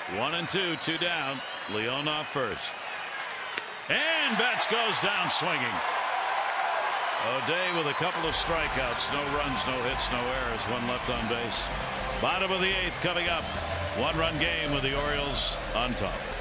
1-2, 2 down. Leonov first. And Betts goes down swinging. O'Day with a couple of strikeouts. No runs, no hits, no errors. One left on base. Bottom of the 8th coming up. 1-run game with the Orioles on top.